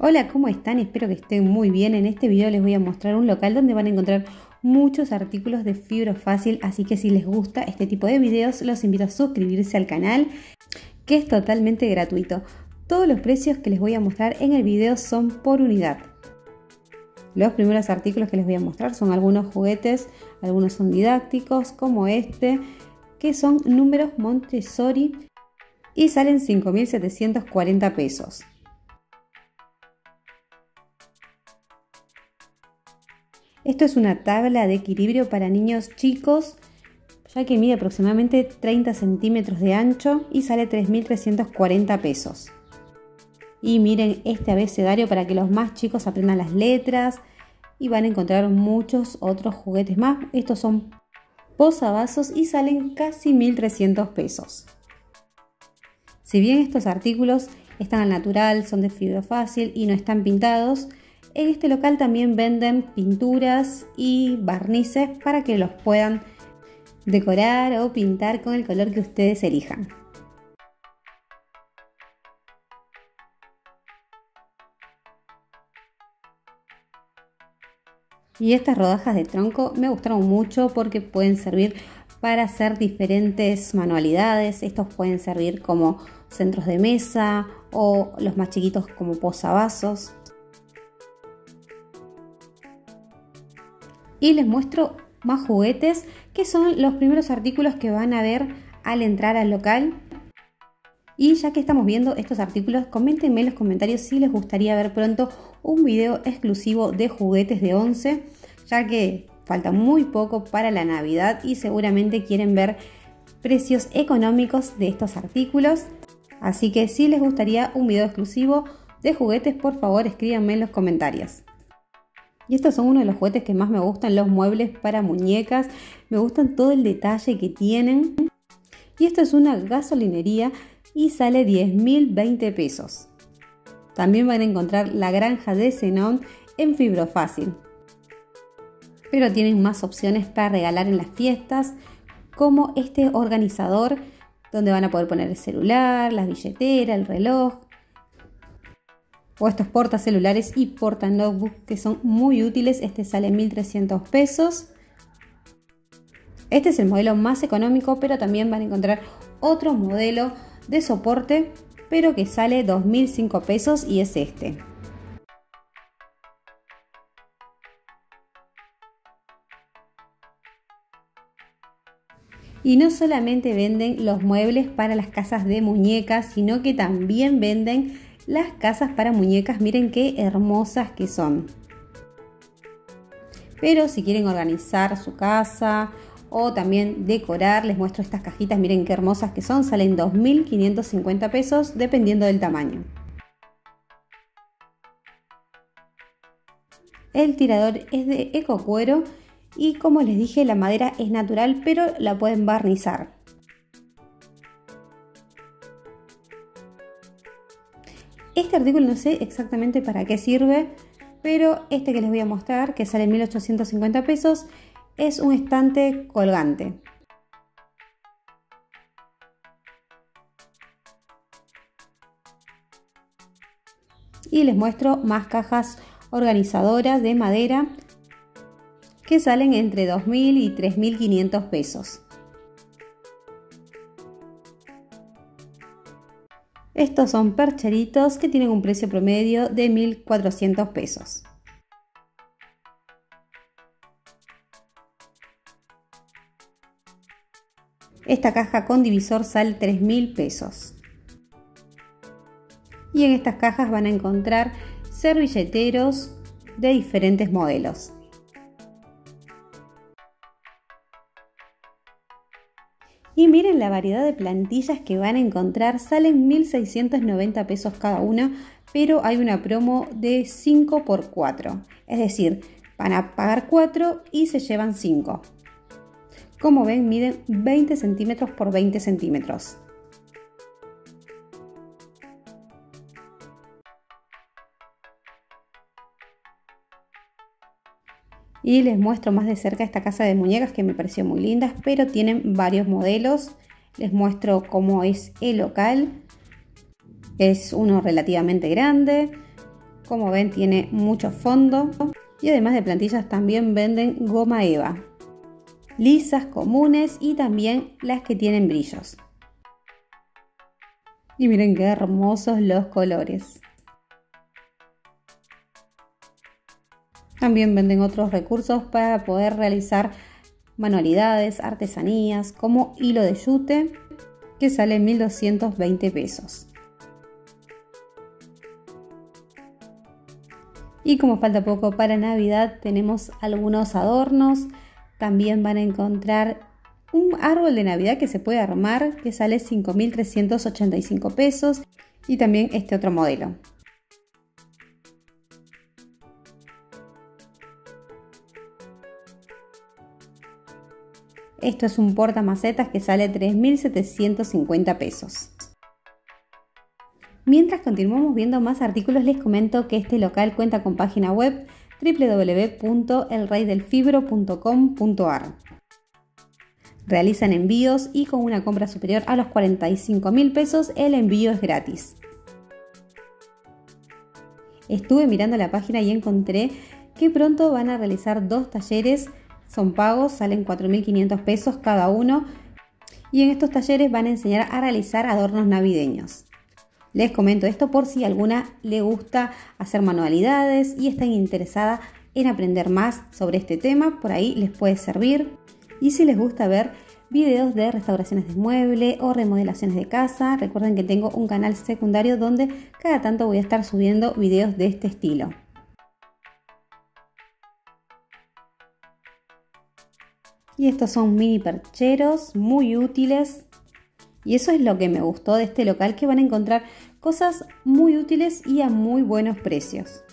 Hola, ¿cómo están? Espero que estén muy bien. En este video les voy a mostrar un local donde van a encontrar muchos artículos de fibra fácil, así que si les gusta este tipo de videos los invito a suscribirse al canal, que es totalmente gratuito. Todos los precios que les voy a mostrar en el video son por unidad. Los primeros artículos que les voy a mostrar son algunos juguetes, algunos son didácticos, como este, que son números Montessori y salen 5.740 pesos. Esto es una tabla de equilibrio para niños chicos, ya que mide aproximadamente 30 centímetros de ancho y sale 3.340 pesos. Y miren este abecedario para que los más chicos aprendan las letras, y van a encontrar muchos otros juguetes más. Estos son posavasos y salen casi 1.300 pesos. Si bien estos artículos están al natural, son de fibra fácil y no están pintados, en este local también venden pinturas y barnices para que los puedan decorar o pintar con el color que ustedes elijan. Y estas rodajas de tronco me gustaron mucho porque pueden servir para hacer diferentes manualidades. Estos pueden servir como centros de mesa o los más chiquitos como posavasos. Y les muestro más juguetes, que son los primeros artículos que van a ver al entrar al local. Y ya que estamos viendo estos artículos, coméntenme en los comentarios si les gustaría ver pronto un video exclusivo de juguetes de 11, ya que falta muy poco para la Navidad y seguramente quieren ver precios económicos de estos artículos. Así que si les gustaría un video exclusivo de juguetes, por favor escríbanme en los comentarios. Y estos son uno de los juguetes que más me gustan, los muebles para muñecas. Me gustan todo el detalle que tienen. Y esto es una gasolinería y sale 10.020 pesos. También van a encontrar la granja de Zenón en fibra fácil. Pero tienen más opciones para regalar en las fiestas, como este organizador donde van a poder poner el celular, la billetera, el reloj. O estos portacelulares y porta notebook que son muy útiles. Este sale 1.300 pesos. Este es el modelo más económico, pero también van a encontrar otro modelo de soporte, pero que sale 2.005 pesos y es este. Y no solamente venden los muebles para las casas de muñecas, sino que también venden las casas para muñecas. Miren qué hermosas que son. Pero si quieren organizar su casa o también decorar, les muestro estas cajitas. Miren qué hermosas que son. Salen 2.550 pesos dependiendo del tamaño. El tirador es de ecocuero y, como les dije, la madera es natural, pero la pueden barnizar. Este artículo no sé exactamente para qué sirve, pero este que les voy a mostrar, que sale 1.850 pesos, es un estante colgante. Y les muestro más cajas organizadoras de madera que salen entre 2.000 y 3.500 pesos. Estos son percheritos que tienen un precio promedio de 1.400 pesos. Esta caja con divisor sale 3.000 pesos. Y en estas cajas van a encontrar servilleteros de diferentes modelos. Y miren la variedad de plantillas que van a encontrar. Salen 1.690 pesos cada una, pero hay una promo de 5 por 4. Es decir, van a pagar 4 y se llevan 5. Como ven, miden 20 centímetros por 20 centímetros. Y les muestro más de cerca esta casa de muñecas que me pareció muy linda, pero tienen varios modelos. Les muestro cómo es el local. Es uno relativamente grande, Como ven, tiene mucho fondo y además de plantillas también venden goma eva, lisas, comunes y también las que tienen brillos. Y miren qué hermosos los colores. También venden otros recursos para poder realizar manualidades, artesanías, como hilo de yute, que sale 1.220 pesos. Y como falta poco para Navidad, tenemos algunos adornos. También van a encontrar un árbol de Navidad que se puede armar, que sale 5.385 pesos. Y también este otro modelo. Esto es un portamacetas que sale 3.750 pesos. Mientras continuamos viendo más artículos, les comento que este local cuenta con página web www.elreydelfibro.com.ar. Realizan envíos y con una compra superior a los 45.000 pesos el envío es gratis. Estuve mirando la página y encontré que pronto van a realizar 2 talleres. Son pagos, salen 4.500 pesos cada uno y en estos talleres van a enseñar a realizar adornos navideños. Les comento esto por si alguna le gusta hacer manualidades y está interesada en aprender más sobre este tema, por ahí les puede servir. Y si les gusta ver videos de restauraciones de mueble o remodelaciones de casa, recuerden que tengo un canal secundario donde cada tanto voy a estar subiendo videos de este estilo. Y estos son mini percheros muy útiles. Y eso es lo que me gustó de este local, que van a encontrar cosas muy útiles y a muy buenos precios.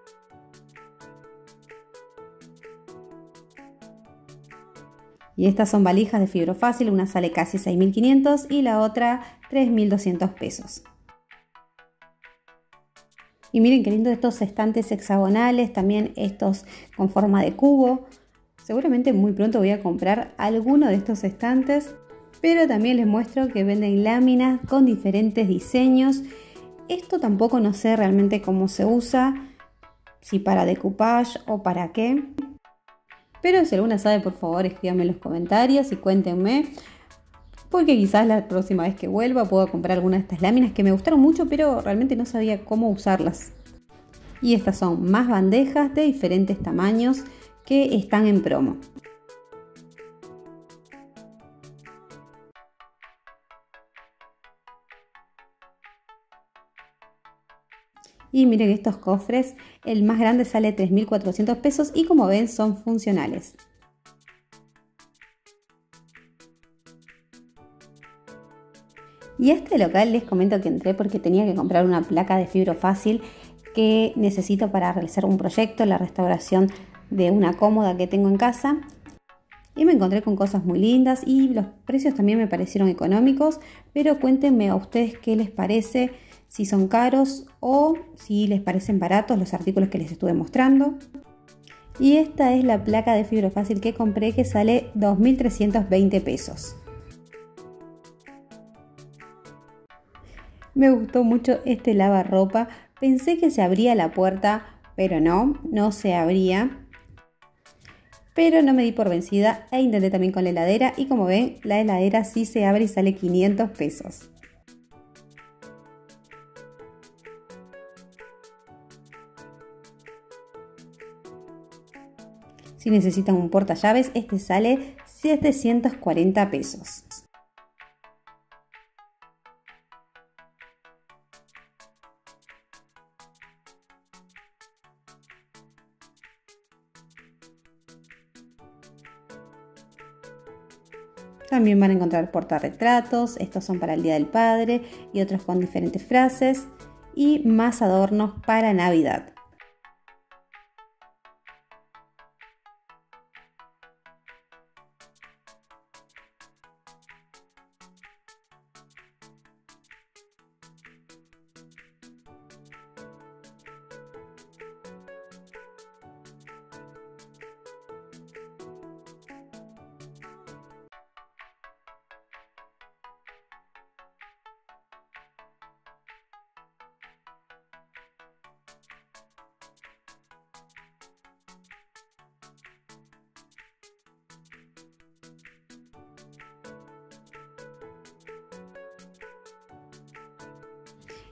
Y estas son valijas de fibro fácil, una sale casi 6.500 y la otra 3.200 pesos. Y miren qué lindo estos estantes hexagonales, también estos con forma de cubo. Seguramente muy pronto voy a comprar alguno de estos estantes, pero también les muestro que venden láminas con diferentes diseños. Esto tampoco no sé realmente cómo se usa, si para decoupage o para qué. Pero si alguna sabe, por favor escríbanme en los comentarios y cuéntenme, porque quizás la próxima vez que vuelva pueda comprar alguna de estas láminas que me gustaron mucho, pero realmente no sabía cómo usarlas. Y estas son más bandejas de diferentes tamaños que están en promo. Y miren estos cofres, el más grande sale 3.400 pesos y como ven son funcionales. Y a este local les comento que entré porque tenía que comprar una placa de fibro fácil que necesito para realizar un proyecto, la restauración de una cómoda que tengo en casa. Y me encontré con cosas muy lindas y los precios también me parecieron económicos, pero cuéntenme a ustedes qué les parece, si son caros o si les parecen baratos los artículos que les estuve mostrando. Y esta es la placa de fibra fácil que compré, que sale 2.320 pesos. Me gustó mucho este lavarropa, pensé que se abría la puerta, pero no se abría. Pero no me di por vencida e intenté también con la heladera y como ven, la heladera sí se abre y sale 500 pesos. Si necesitan un portallaves, este sale 740 pesos. También van a encontrar portarretratos, estos son para el Día del Padre y otros con diferentes frases y más adornos para Navidad.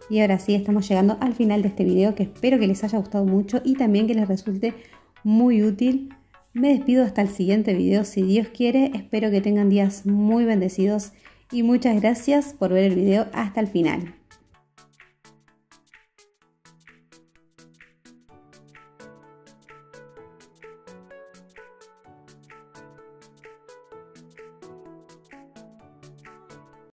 Y ahora sí, estamos llegando al final de este video, que espero que les haya gustado mucho y también que les resulte muy útil. Me despido hasta el siguiente video, si Dios quiere. Espero que tengan días muy bendecidos y muchas gracias por ver el video hasta el final.